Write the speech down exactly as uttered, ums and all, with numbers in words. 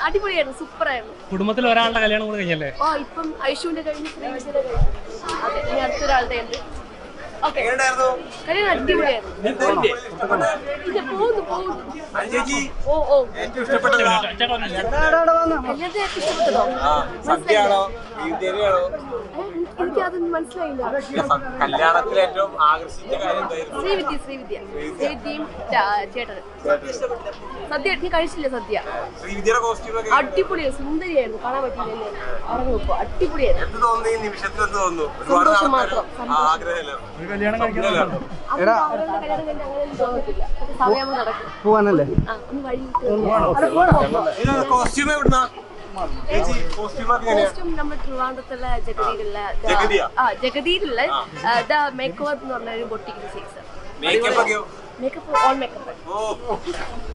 അടിപൊളിയായിരുന്നു, സൂപ്പറായിരുന്നു. കുടുംബത്തിൽ ഒരാളുടെ കല്യാണം കൂടെ കഴിഞ്ഞല്ലേ? ഓ ഇപ്പം ഐഷുവിന്റെ കഴിഞ്ഞ് ശ്രീവിദ്യയുടെ കഴിഞ്ഞു. അതെ, ഇനി അടുത്തൊരാളുടെ ഉണ്ട്. കല്യാണം അടിപൊളിയായിരുന്നു. പോകുന്നു പോകുന്നു. ഓ ഓ കല്യാണത്തെ ഇഷ്ടപ്പെട്ടതോ? എനിക്ക് അതൊന്നും മനസ്സിലായില്ല. കല്യാണത്തിൽ ഏറ്റവും ആകർഷിച്ച കാര്യം ശ്രീവിദ്യ ശ്രീവിദ്യ ശ്രീവിദ്യയും ചേട്ടനും. സദ്യ നീ കഴിച്ചില്ലേ? സദ്യ അടിപൊളിയായിരുന്നു, സുന്ദരിയായിരുന്നു, കാണാൻ പറ്റിയില്ലേ? പറഞ്ഞു നോക്കോ, അടിപൊളിയായിരുന്നു. സന്തോഷം മാത്രം. കല്യാണം കഴിക്കാൻ സമയം നടക്കും പോവാനല്ലേ? കോസ്റ്റ്യൂം നമ്മുടെ ട്രിവാൻഡ്രത്തുള്ള ജഗതിയിലുള്ള ആ ജഗതിയിലുള്ള ദ മേക്ക് ഓവർ എന്ന് പറഞ്ഞ ഒരു ബൊട്ടിക്കിന്റെ സൈസ്. Makeup all makeup.